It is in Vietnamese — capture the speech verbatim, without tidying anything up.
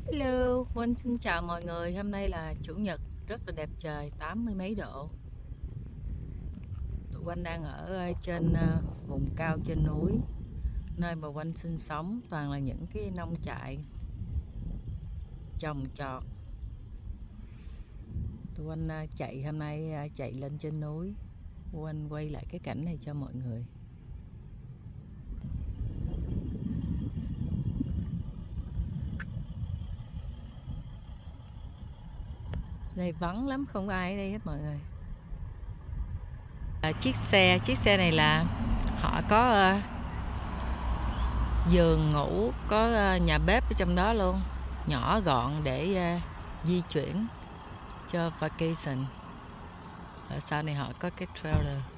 Hello, Vinh xin chào mọi người. Hôm nay là chủ nhật, rất là đẹp trời, tám mươi mấy độ. Tụi Vinh đang ở trên ờ, vùng cao trên núi, nơi mà Vinh sinh sống toàn là những cái nông trại trồng trọt. Tụi Vinh ờ, chạy hôm nay ờ, chạy lên trên núi. Vinh quay lại cái cảnh này cho mọi người. Đây vắng lắm, không ai ở đây hết mọi người. À, chiếc xe, chiếc xe này là họ có uh, giường ngủ, có uh, nhà bếp ở trong đó luôn, nhỏ gọn để uh, di chuyển cho vacation. Ở sau này họ có cái trailer.